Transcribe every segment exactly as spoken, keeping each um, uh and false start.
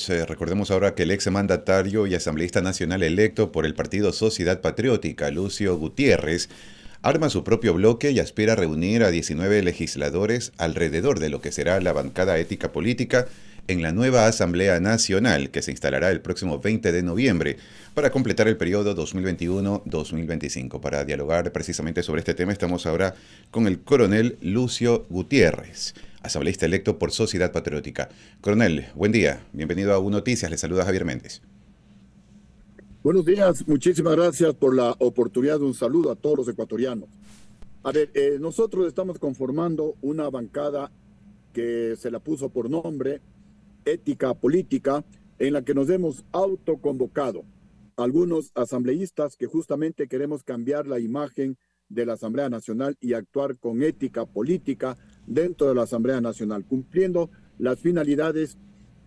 Eh, recordemos ahora que el ex mandatario y asambleísta nacional electo por el partido Sociedad Patriótica, Lucio Gutiérrez, arma su propio bloque y aspira a reunir a diecinueve legisladores alrededor de lo que será la bancada ética política en la nueva Asamblea Nacional que se instalará el próximo veinte de noviembre para completar el periodo dos mil veintiuno dos mil veinticinco. Para dialogar precisamente sobre este tema estamos ahora con el coronel Lucio Gutiérrez, asambleísta electo por Sociedad Patriótica. Coronel, buen día, bienvenido a U Noticias, le saluda Javier Méndez. Buenos días, muchísimas gracias por la oportunidad de un saludo a todos los ecuatorianos. A ver, eh, nosotros estamos conformando una bancada que se la puso por nombre Ética Política, en la que nos hemos autoconvocado algunos asambleístas que justamente queremos cambiar la imagen de la Asamblea Nacional y actuar con ética política dentro de la Asamblea Nacional, cumpliendo las finalidades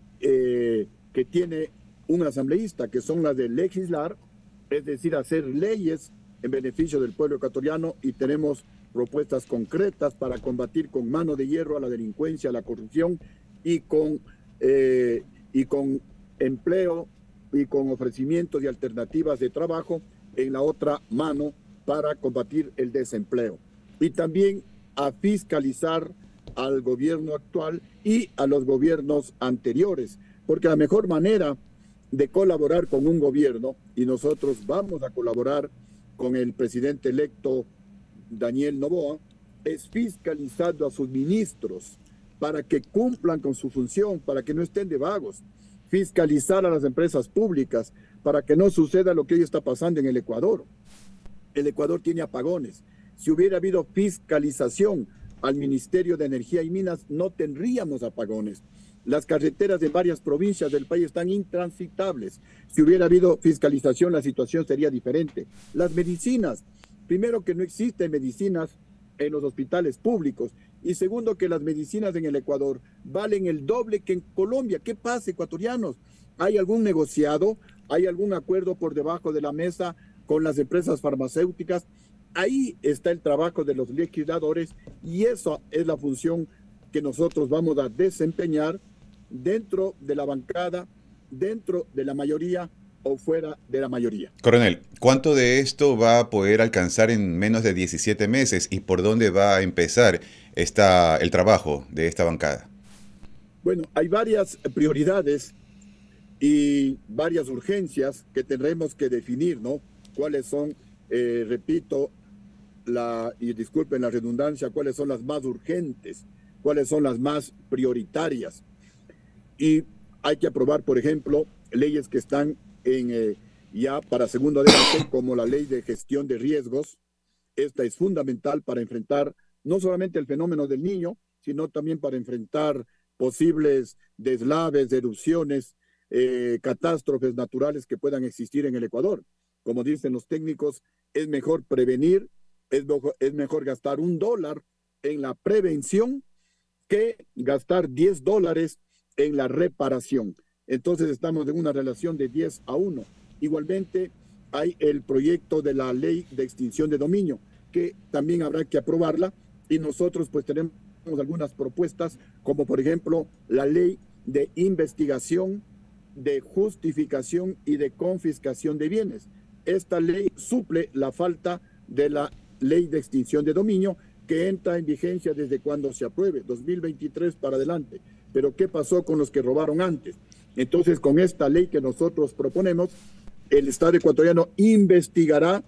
eh, que tiene un asambleísta, que son las de legislar, es decir, hacer leyes en beneficio del pueblo ecuatoriano, y tenemos propuestas concretas para combatir con mano de hierro a la delincuencia, a la corrupción, y con, eh, y con empleo y con ofrecimientos y alternativas de trabajo en la otra mano para combatir el desempleo. Y también a fiscalizar al gobierno actual y a los gobiernos anteriores, porque la mejor manera de colaborar con un gobierno, y nosotros vamos a colaborar con el presidente electo Daniel Noboa, es fiscalizando a sus ministros para que cumplan con su función, para que no estén de vagos, fiscalizar a las empresas públicas para que no suceda lo que hoy está pasando en el Ecuador. El Ecuador tiene apagones. Si hubiera habido fiscalización al Ministerio de Energía y Minas, no tendríamos apagones. Las carreteras de varias provincias del país están intransitables. Si hubiera habido fiscalización, la situación sería diferente. Las medicinas, primero, que no existen medicinas en los hospitales públicos, y segundo, que las medicinas en el Ecuador valen el doble que en Colombia. ¿Qué pasa, ecuatorianos? ¿Hay algún negociado? ¿Hay algún acuerdo por debajo de la mesa con las empresas farmacéuticas? Ahí está el trabajo de los legisladores, y esa es la función que nosotros vamos a desempeñar dentro de la bancada, dentro de la mayoría o fuera de la mayoría. Coronel, ¿cuánto de esto va a poder alcanzar en menos de diecisiete meses y por dónde va a empezar esta, el trabajo de esta bancada? Bueno, hay varias prioridades y varias urgencias que tendremos que definir, ¿no? ¿Cuáles son, eh, repito, la, y disculpen la redundancia, cuáles son las más urgentes, cuáles son las más prioritarias? Y hay que aprobar, por ejemplo, leyes que están en, eh, ya para segundo debate, como la ley de gestión de riesgos. Esta es fundamental para enfrentar no solamente el fenómeno del Niño, sino también para enfrentar posibles deslaves, erupciones, eh, catástrofes naturales que puedan existir en el Ecuador. Como dicen los técnicos, es mejor prevenir, es, es mejor gastar un dólar en la prevención que gastar diez dólares en la reparación. Entonces estamos en una relación de diez a uno. Igualmente hay el proyecto de la ley de extinción de dominio, que también habrá que aprobarla, y nosotros pues tenemos algunas propuestas, como por ejemplo la ley de investigación, de justificación y de confiscación de bienes. Esta ley suple la falta de la ley de extinción de dominio, que entra en vigencia desde cuando se apruebe, dos mil veintitrés para adelante. Pero ¿qué pasó con los que robaron antes? Entonces, con esta ley que nosotros proponemos, el Estado ecuatoriano investigará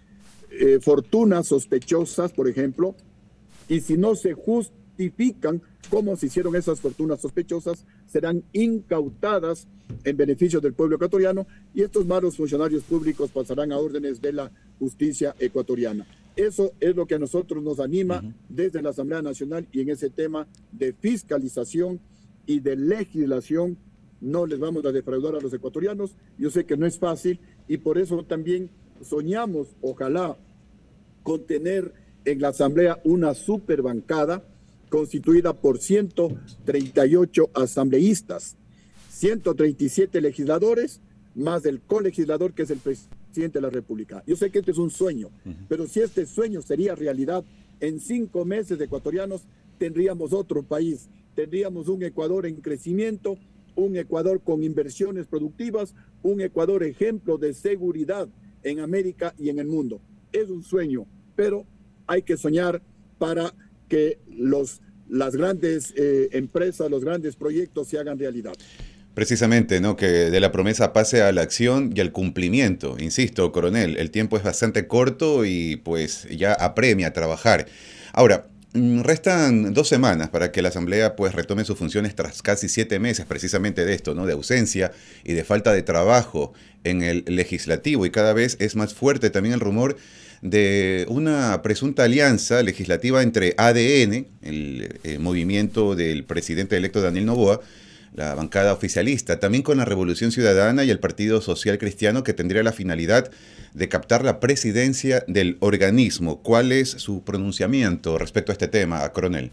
eh, fortunas sospechosas, por ejemplo, y si no se justifican cómo se hicieron esas fortunas sospechosas, serán incautadas en beneficio del pueblo ecuatoriano, y estos malos funcionarios públicos pasarán a órdenes de la justicia ecuatoriana. Eso es lo que a nosotros nos anima uh-huh. desde la Asamblea Nacional, y en ese tema de fiscalización y de legislación no les vamos a defraudar a los ecuatorianos. Yo sé que no es fácil, y por eso también soñamos, ojalá, con tener en la Asamblea una superbancada constituida por ciento treinta y ocho asambleístas, ciento treinta y siete legisladores, más el colegislador, que es el presidente de la República. Yo sé que este es un sueño, uh-huh. pero si este sueño sería realidad, en cinco meses ecuatorianos tendríamos otro país, tendríamos un Ecuador en crecimiento, un Ecuador con inversiones productivas, un Ecuador ejemplo de seguridad en América y en el mundo. Es un sueño, pero hay que soñar para que los, las grandes eh, empresas, los grandes proyectos se hagan realidad. Precisamente, ¿no? Que de la promesa pase a la acción y al cumplimiento. Insisto, coronel, el tiempo es bastante corto y pues ya apremia a trabajar. Ahora, restan dos semanas para que la Asamblea pues retome sus funciones tras casi siete meses precisamente de esto, ¿no? De ausencia y de falta de trabajo en el legislativo, y cada vez es más fuerte también el rumor de una presunta alianza legislativa entre A D N, el, el movimiento del presidente electo Daniel Noboa, la bancada oficialista, también con la Revolución Ciudadana y el Partido Social Cristiano, que tendría la finalidad de captar la presidencia del organismo. ¿Cuál es su pronunciamiento respecto a este tema, coronel?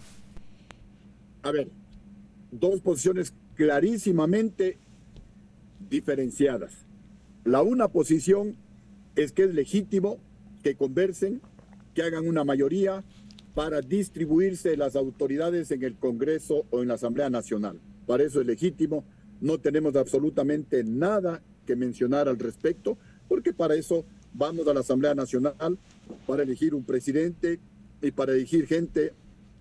A ver, dos posiciones clarísimamente diferenciadas. La una posición es que es legítimo que conversen, que hagan una mayoría para distribuirse las autoridades en el Congreso o en la Asamblea Nacional. Para eso es legítimo, no tenemos absolutamente nada que mencionar al respecto, porque para eso vamos a la Asamblea Nacional, para elegir un presidente y para elegir gente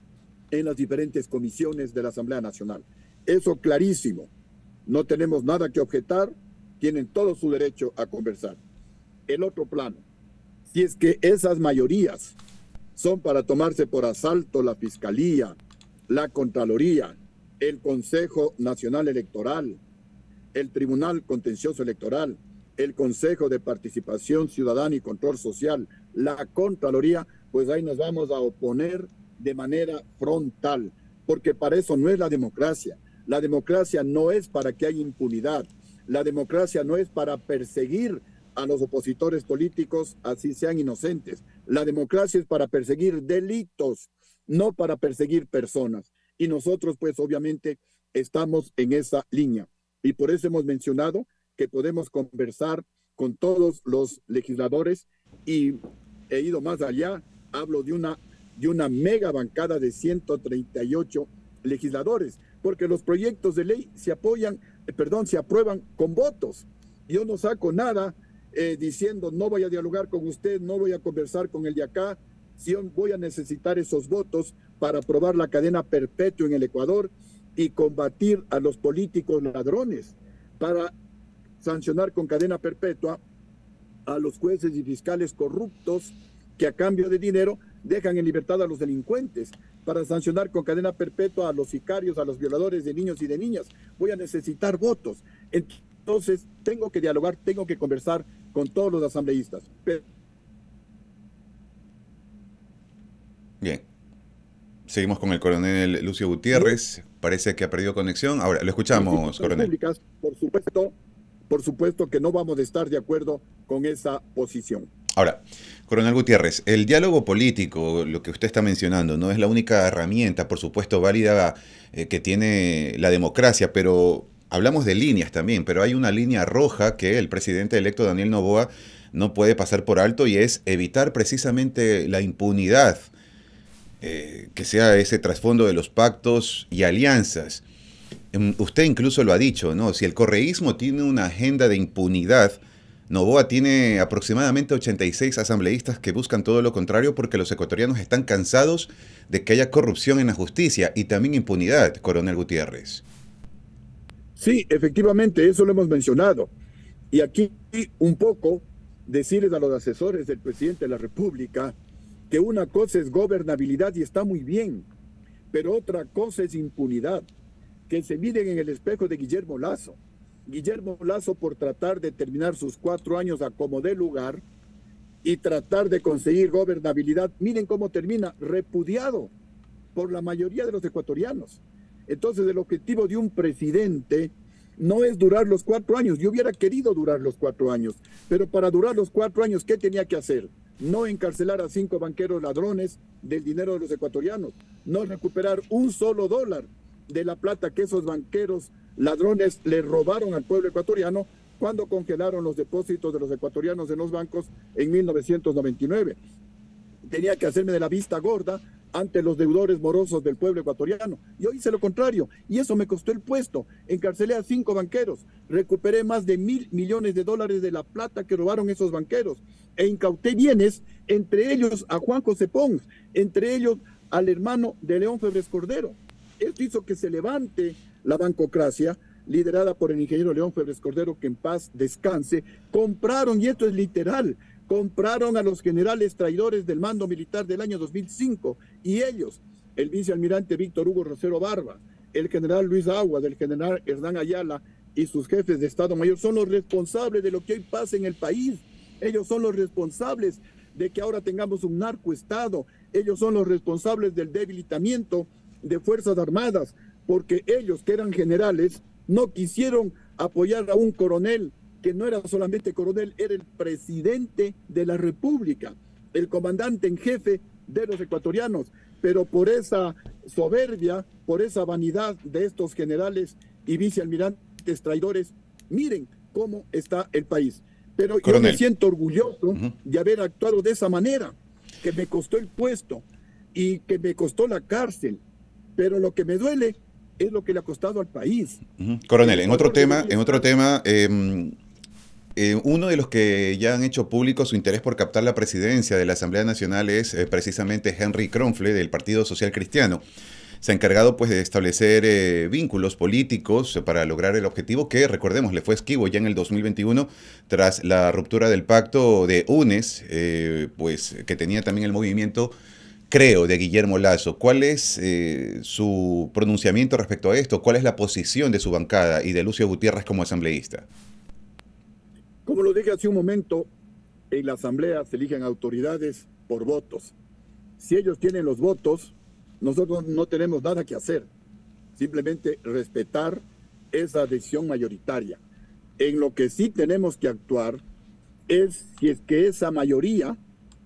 en las diferentes comisiones de la Asamblea Nacional. Eso clarísimo, no tenemos nada que objetar, tienen todo su derecho a conversar. El otro plano, si es que esas mayorías son para tomarse por asalto la Fiscalía, la Contraloría, el Consejo Nacional Electoral, el Tribunal Contencioso Electoral, el Consejo de Participación Ciudadana y Control Social, la Contraloría, pues ahí nos vamos a oponer de manera frontal, porque para eso no es la democracia. La democracia no es para que haya impunidad. La democracia no es para perseguir a los opositores políticos, así sean inocentes. La democracia es para perseguir delitos, no para perseguir personas. Y nosotros, pues, obviamente, estamos en esa línea. Y por eso hemos mencionado que podemos conversar con todos los legisladores, y he ido más allá. Hablo de una, de una mega bancada de ciento treinta y ocho legisladores, porque los proyectos de ley se apoyan, eh, perdón, se aprueban con votos. Yo no saco nada eh, diciendo no voy a dialogar con usted, no voy a conversar con el de acá, si voy a necesitar esos votos para aprobar la cadena perpetua en el Ecuador y combatir a los políticos ladrones, para sancionar con cadena perpetua a los jueces y fiscales corruptos que a cambio de dinero dejan en libertad a los delincuentes, para sancionar con cadena perpetua a los sicarios, a los violadores de niños y de niñas. Voy a necesitar votos. Entonces, tengo que dialogar, tengo que conversar con todos los asambleístas. Pero bien, seguimos con el coronel Lucio Gutiérrez. Parece que ha perdido conexión. Ahora, lo escuchamos, coronel. Públicas, por supuesto, por supuesto que no vamos a estar de acuerdo con esa posición. Ahora, coronel Gutiérrez, el diálogo político, lo que usted está mencionando, no es la única herramienta, por supuesto, válida eh, que tiene la democracia, pero hablamos de líneas también, pero hay una línea roja que el presidente electo Daniel Noboa no puede pasar por alto, y es evitar precisamente la impunidad, eh, que sea ese trasfondo de los pactos y alianzas. Usted incluso lo ha dicho, ¿no? Si el correísmo tiene una agenda de impunidad, Noboa tiene aproximadamente ochenta y seis asambleístas que buscan todo lo contrario, porque los ecuatorianos están cansados de que haya corrupción en la justicia y también impunidad, coronel Gutiérrez. Sí, efectivamente, eso lo hemos mencionado. Y aquí un poco decirles a los asesores del presidente de la República que una cosa es gobernabilidad y está muy bien, pero otra cosa es impunidad, que se miren en el espejo de Guillermo Lasso. Guillermo Lasso, por tratar de terminar sus cuatro años a como dé lugar y tratar de conseguir gobernabilidad, miren cómo termina, repudiado por la mayoría de los ecuatorianos. Entonces, el objetivo de un presidente no es durar los cuatro años. Yo hubiera querido durar los cuatro años, pero para durar los cuatro años, ¿qué tenía que hacer? No encarcelar a cinco banqueros ladrones del dinero de los ecuatorianos, no recuperar un solo dólar de la plata que esos banqueros ladrones le robaron al pueblo ecuatoriano cuando congelaron los depósitos de los ecuatorianos en los bancos en mil novecientos noventa y nueve. Tenía que hacerme de la vista gorda ante los deudores morosos del pueblo ecuatoriano. Yo hice lo contrario y eso me costó el puesto. Encarcelé a cinco banqueros, recuperé más de mil millones de dólares de la plata que robaron esos banqueros e incauté bienes, entre ellos a Juan José Pons, entre ellos al hermano de León Febres Cordero. Esto hizo que se levante la bancocracia liderada por el ingeniero León Febres Cordero, que en paz descanse. Compraron, y esto es literal, compraron a los generales traidores del mando militar del año dos mil cinco, y ellos, el vicealmirante Víctor Hugo Rosero Barba, el general Luis Aguas, el general Hernán Ayala y sus jefes de Estado Mayor son los responsables de lo que hoy pasa en el país. Ellos son los responsables de que ahora tengamos un narcoestado. Ellos son los responsables del debilitamiento de Fuerzas Armadas, porque ellos, que eran generales, no quisieron apoyar a un coronel que no era solamente coronel, era el presidente de la República, el comandante en jefe de los ecuatorianos. Pero por esa soberbia, por esa vanidad de estos generales y vicealmirantes traidores, miren cómo está el país. Pero coronel, yo me siento orgulloso uh-huh. de haber actuado de esa manera, que me costó el puesto y que me costó la cárcel, pero lo que me duele es lo que le ha costado al país. Uh-huh. Coronel, en otro tema, en otro tema, eh, eh, uno de los que ya han hecho público su interés por captar la presidencia de la Asamblea Nacional es eh, precisamente Henry Kronfle, del Partido Social Cristiano. Se ha encargado pues de establecer eh, vínculos políticos para lograr el objetivo que, recordemos, le fue esquivo ya en el dos mil veintiuno tras la ruptura del pacto de UNES, eh, pues que tenía también el movimiento, creo, de Guillermo Lasso. ¿Cuál es eh, su pronunciamiento respecto a esto? ¿Cuál es la posición de su bancada y de Lucio Gutiérrez como asambleísta? Como lo dije hace un momento, en la asamblea se eligen autoridades por votos. Si ellos tienen los votos, nosotros no tenemos nada que hacer, simplemente respetar esa decisión mayoritaria. En lo que sí tenemos que actuar es si es que esa mayoría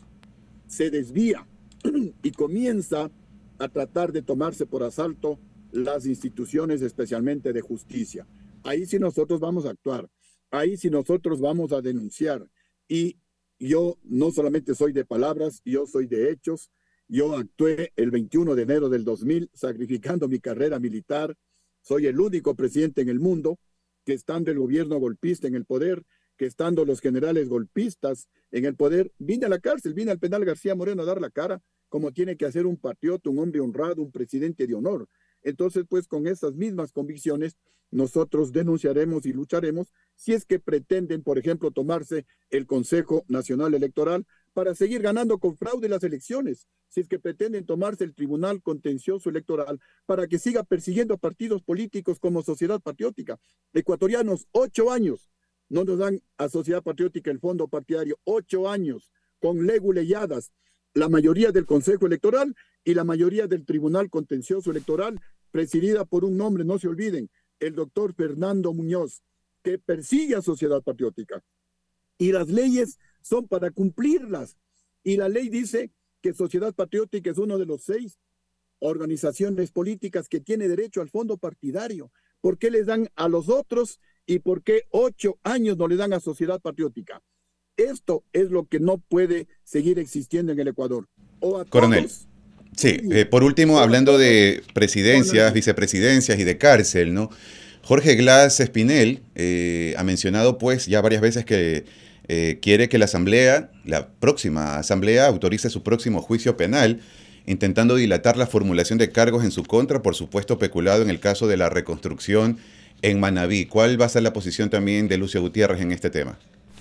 se desvía y comienza a tratar de tomarse por asalto las instituciones, especialmente de justicia. Ahí sí nosotros vamos a actuar, ahí sí nosotros vamos a denunciar. Y yo no solamente soy de palabras, yo soy de hechos. Yo actué el veintiuno de enero del dos mil sacrificando mi carrera militar. Soy el único presidente en el mundo que, estando el gobierno golpista en el poder, que estando los generales golpistas en el poder, vine a la cárcel, vine al penal García Moreno a dar la cara, como tiene que hacer un patriota, un hombre honrado, un presidente de honor. Entonces, pues con esas mismas convicciones, nosotros denunciaremos y lucharemos si es que pretenden, por ejemplo, tomarse el Consejo Nacional Electoral para seguir ganando con fraude las elecciones, si es que pretenden tomarse el Tribunal Contencioso Electoral para que siga persiguiendo a partidos políticos como Sociedad Patriótica. Ecuatorianos, ocho años, no nos dan a Sociedad Patriótica el fondo partidario, ocho años, con leguleyadas, la mayoría del Consejo Electoral y la mayoría del Tribunal Contencioso Electoral, presidida por un nombre, no se olviden, el doctor Fernando Muñoz, que persigue a Sociedad Patriótica. Y las leyes son para cumplirlas. Y la ley dice que Sociedad Patriótica es uno de los seis organizaciones políticas que tiene derecho al fondo partidario. ¿Por qué les dan a los otros y por qué ocho años no le dan a Sociedad Patriótica? Esto es lo que no puede seguir existiendo en el Ecuador. O a Coronel. Todos, Sí, eh, por último, hablando de presidencias, vicepresidencias y de cárcel, ¿no? Jorge Glass Espinel eh, ha mencionado pues ya varias veces que eh, quiere que la asamblea, la próxima asamblea, autorice su próximo juicio penal, intentando dilatar la formulación de cargos en su contra por supuesto peculado en el caso de la reconstrucción en Manabí. ¿Cuál va a ser la posición también de Lucio Gutiérrez en este tema?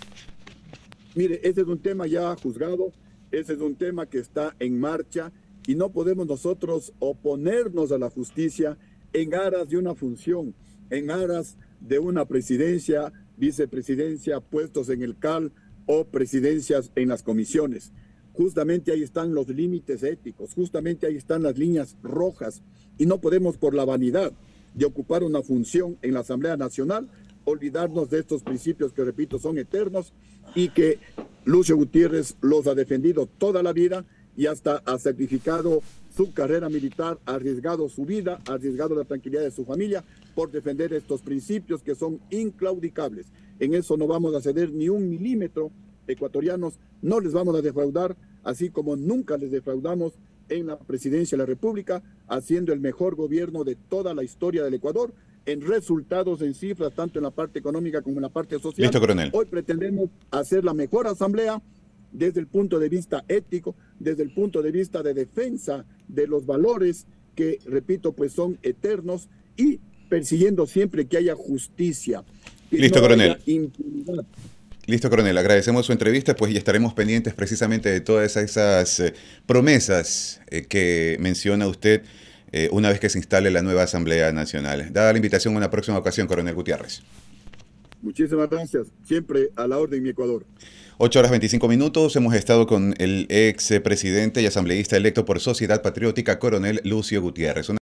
Mire, ese es un tema ya juzgado, ese es un tema que está en marcha y no podemos nosotros oponernos a la justicia en aras de una función, en aras de una presidencia, vicepresidencia, puestos en el C A L o presidencias en las comisiones. Justamente ahí están los límites éticos, justamente ahí están las líneas rojas y no podemos por la vanidad de ocupar una función en la Asamblea Nacional olvidarnos de estos principios que, repito, son eternos y que Lucio Gutiérrez los ha defendido toda la vida y hasta ha sacrificado su carrera militar, ha arriesgado su vida, ha arriesgado la tranquilidad de su familia por defender estos principios que son inclaudicables. En eso no vamos a ceder ni un milímetro. Ecuatorianos, no les vamos a defraudar, así como nunca les defraudamos en la presidencia de la República, haciendo el mejor gobierno de toda la historia del Ecuador, en resultados, en cifras, tanto en la parte económica como en la parte social. Listo, coronel. Hoy pretendemos hacer la mejor asamblea desde el punto de vista ético, desde el punto de vista de defensa de los valores que, repito, pues son eternos, y persiguiendo siempre que haya justicia. Que Listo, no coronel. haya impunidad. Listo, coronel. Agradecemos su entrevista, pues, y estaremos pendientes precisamente de todas esas eh, promesas eh, que menciona usted eh, una vez que se instale la nueva Asamblea Nacional. Dada la invitación a una próxima ocasión, coronel Gutiérrez. Muchísimas gracias. Siempre a la orden, mi Ecuador. ocho horas veinticinco minutos. Hemos estado con el ex presidente y asambleísta electo por Sociedad Patriótica, coronel Lucio Gutiérrez. Una